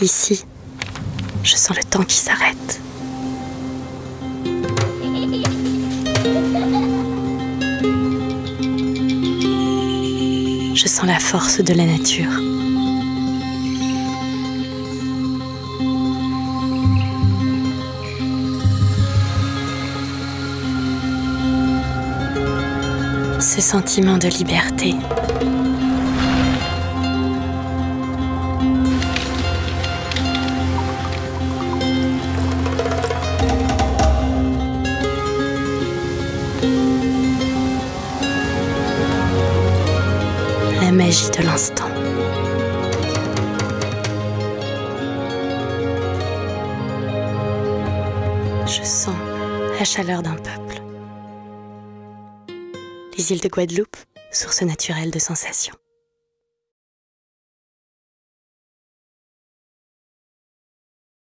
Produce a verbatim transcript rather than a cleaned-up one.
Ici, je sens le temps qui s'arrête. Je sens la force de la nature. Ce sentiment de liberté. La magie de l'instant. Je sens la chaleur d'un peuple. Les îles de Guadeloupe, source naturelle de sensations.